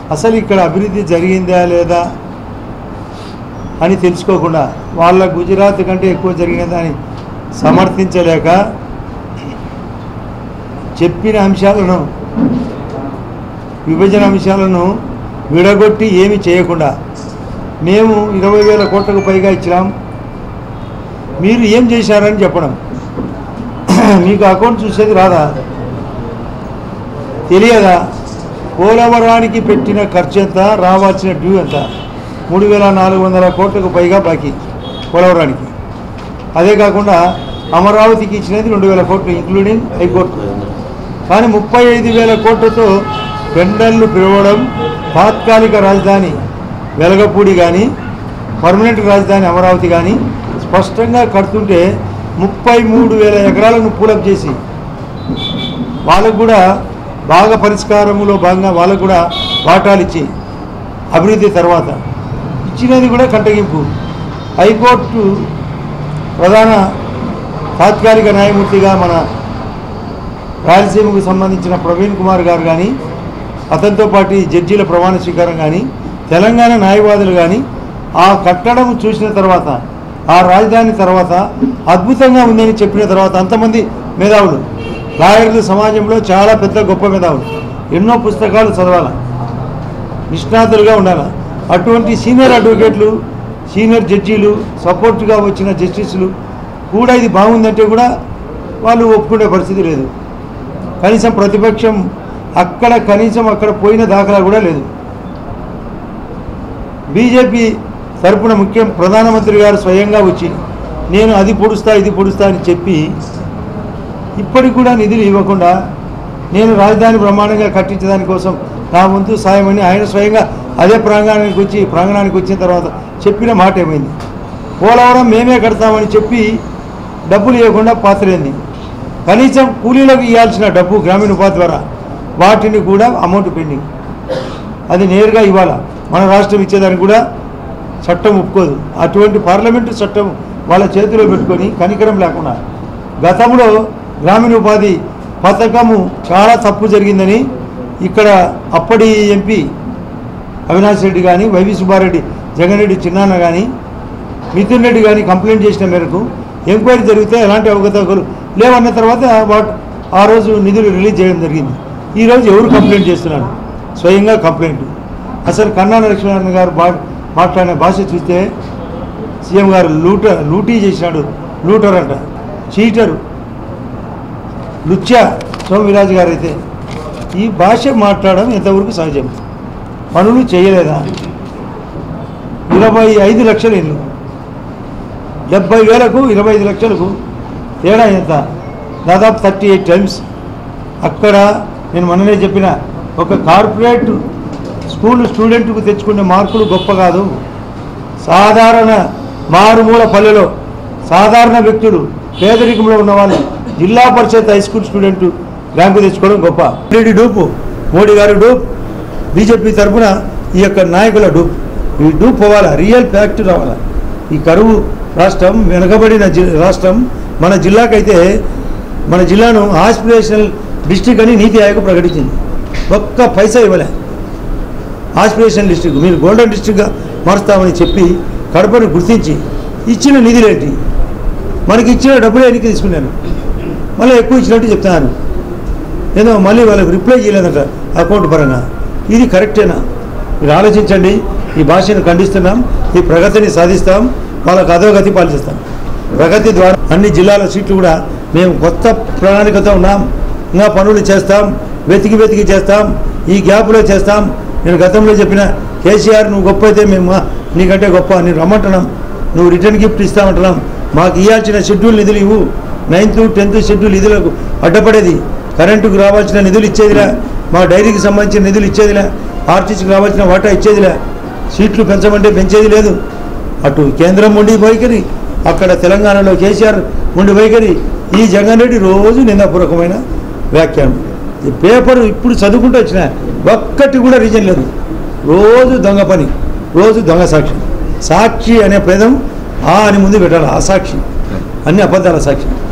అసలు ఇక్కడ అభివృద్ధి జరిగిందా లేదా అని తెలుసుకోకుండా వాళ్ళ గుజరాత్ కంటే ఎక్కువ జరిగిందా అని సమర్థించలేక చెప్పిన అంశాలను విభజన అంశాలను విడగొట్టి ఏమి చేయకుండా మేము 20,000 కోట్లకు పైగా ఇచ్చినాం, మీరు ఏం చేశారని చెప్పడం. మీకు అకౌంట్ చూసేది రాదా, తెలియదా? పోలవరానికి పెట్టిన ఖర్చు ఎంత, రావాల్సిన డ్యూ ఎంత? 3,400 కోట్లకు పైగా బాకీ పోలవరానికి. అదే కాకుండా అమరావతికి ఇచ్చినది 2,000 కోట్లు ఇంక్లూడింగ్ హైకోర్టు. కానీ 35,000 కోట్లతో టెండర్లు పిలవడం, తాత్కాలిక రాజధాని వెలగపూడి కానీ పర్మనెంట్ రాజధాని అమరావతి కానీ స్పష్టంగా కడుతుంటే 33,000 ఎకరాలను పూలప్ చేసి వాళ్ళకు కూడా బాగా పరిష్కారంలో భాగంగా వాళ్ళకు కూడా వాటాలు ఇచ్చి అభివృద్ధి తర్వాత ఇచ్చినది కూడా కంటగింపు. హైకోర్టు ప్రధాన తాత్కాలిక న్యాయమూర్తిగా మన రాయలసీమకు సంబంధించిన ప్రవీణ్ కుమార్ గారు కానీ, అతనితో పాటు జడ్జీల ప్రమాణ స్వీకారం కానీ, తెలంగాణ న్యాయవాదులు కానీ ఆ కట్టడం చూసిన తర్వాత, ఆ రాజధాని తర్వాత అద్భుతంగా ఉందని చెప్పిన తర్వాత అంతమంది మేధావులు, లాయర్లు సమాజంలో చాలా పెద్ద గొప్ప మేధావులు, ఎన్నో పుస్తకాలు చదవాలి, నిష్ణాతులుగా ఉండాలి. అటువంటి సీనియర్ అడ్వకేట్లు, సీనియర్ జడ్జీలు, సపోర్ట్గా వచ్చిన జస్టిస్లు కూడా ఇది బాగుందంటే కూడా వాళ్ళు ఒప్పుకునే పరిస్థితి లేదు. కనీసం ప్రతిపక్షం అక్కడ పోయిన దాఖలా కూడా లేదు. బీజేపీ తరపున ప్రధానమంత్రి గారు స్వయంగా వచ్చి నేను అది పొడుస్తా ఇది పొడుస్తా అని చెప్పి ఇప్పటికి కూడా నిధులు ఇవ్వకుండా నేను రాజధాని బ్రహ్మాండంగా కట్టించడానికి కోసం నా వంతు సాయమని ఆయన స్వయంగా అదే ప్రాంగణానికి వచ్చిన తర్వాత చెప్పిన మాట ఏమైంది? పోలవరం మేమే కడతామని చెప్పి డబ్బులు ఇవ్వకుండా పాత్రేంది. కనీసం కూలీలకు ఇవ్వాల్సిన డబ్బు గ్రామీణ ఉపాధి ద్వారా వాటిని కూడా అమౌంట్ పెండింగ్. అది నేరుగా ఇవ్వాలా, మన రాష్ట్రం ఇచ్చేదానికి కూడా చట్టం ఒప్పుకోదు. అటువంటి పార్లమెంటు చట్టం వాళ్ళ చేతిలో పెట్టుకొని కనికరం లేకుండా గతంలో గ్రామీణ ఉపాధి పథకము చాలా తప్పు జరిగిందని ఇక్కడ అప్పటి ఎంపీ అవినాష్ రెడ్డి కానీ, వైవి సుబ్బారెడ్డి, జగన్ రెడ్డి చిన్నాన్న కానీ, మిథున్ రెడ్డి కానీ కంప్లైంట్ చేసిన మేరకు ఎంక్వైరీ జరిగితే ఎలాంటి అవకతవకలు లేవన్న తర్వాత ఆ రోజు నిధులు రిలీజ్ చేయడం జరిగింది. ఈరోజు ఎవరు కంప్లైంట్ చేస్తున్నారు? స్వయంగా కంప్లైంట్. అసలు కన్నా లక్ష్మీనారాయణ గారు మాట్లాడిన భాష చూస్తే సీఎం గారు లూటీ చేసినాడు, లూటర్ అంట, చీటరు, లుచ్చా సోమవీరాజు గారు అయితే ఈ భాష మాట్లాడడం ఎంతవరకు సహజం? పనులు చేయలేదా? 25 లక్షల ఇల్లు, 70,000కు 25 లక్షలకు తేడా ఎంత? దాదాపు 38 టైమ్స్. అక్కడ నేను మొన్ననే చెప్పిన ఒక కార్పొరేట్ స్టూడెంట్కు తెచ్చుకునే మార్కులు గొప్ప కాదు. సాధారణ మారుమూల పల్లెలో సాధారణ వ్యక్తులు, పేదరికంలో ఉన్న వాళ్ళు Zilla Parishad high school student rank తెచ్చుకోవడం గొప్ప. రెడ్డి డూపు, మోడీ గారు డూప్, బీజేపీ తరఫున ఈ యొక్క నాయకుల డూప్. ఈ డూప్ పోవాలా, రియల్ ఫ్యాక్ట్ రావాలా. ఈ కరువు రాష్ట్రం, వెనుకబడిన రాష్ట్రం మన జిల్లాకైతే మన జిల్లాను ఆస్పిరేషనల్ డిస్ట్రిక్ట్ అని నీతి ఆయోగ్ ప్రకటించింది. ఒక్క పైసా ఇవ్వలే. ఆస్పిరేషనల్ డిస్ట్రిక్ట్ మీరు గోల్డెన్ డిస్ట్రిక్ట్గా మారుస్తామని చెప్పి కడపను గుర్తించి ఇచ్చిన నిధులేంటి? మనకి ఇచ్చిన డబ్బులే ఎన్నిక తీసుకున్నాను, మళ్ళీ ఎక్కువ ఇచ్చినట్టు చెప్తున్నారు. ఏదో మళ్ళీ వాళ్ళకి రిప్లై చేయలేదట అకౌంట్ పరంగా. ఇది కరెక్టేనా? మీరు ఆలోచించండి. ఈ భాషను ఖండిస్తున్నాం, ఈ ప్రగతిని సాధిస్తాం, వాళ్ళకు అధోగతి పాలిస్తాం. ప్రగతి ద్వారా అన్ని జిల్లాల సీట్లు కూడా మేము కొత్త ప్రణాళికతో ఉన్నాం. ఇంకా పనులు చేస్తాం, వెతికి చేస్తాం, ఈ గ్యాప్లో చేస్తాం. నేను గతంలో చెప్పిన కేసీఆర్ నువ్వు గొప్ప అయితే మేము నీకంటే గొప్ప నేను రమ్మంటున్నాం, నువ్వు రిటర్న్ గిఫ్ట్ ఇస్తామంటున్నాం, మాకు ఇవ్వాల్సిన షెడ్యూల్ నిధులు ఇవ్వు. 9th 10th షెడ్యూల్ నిధులకు అడ్డపడేది, కరెంటుకు రావాల్సిన నిధులు ఇచ్చేదిలే, మా డైరీకి సంబంధించిన నిధులు ఇచ్చేదిలే, ఆర్టీసీకి రావాల్సిన వాటా ఇచ్చేదిలే, సీట్లు పెంచమంటే పెంచేది లేదు. అటు కేంద్రం మొండి వైఖరి, అక్కడ తెలంగాణలో కేసీఆర్ మొండి వైఖరి. ఈ జగన్ రెడ్డి రోజు నిందాపూర్వకమైన వ్యాఖ్యానం. ఈ పేపర్ ఇప్పుడు చదువుకుంటూ వచ్చిన ఒక్కటి కూడా రీజన్ లేదు. రోజు దొంగ పని, రోజు దొంగ సాక్షి. సాక్షి అనే పదం అని ముందు పెట్టాలి. ఆ సాక్షి అన్ని అబద్ధాల సాక్షి.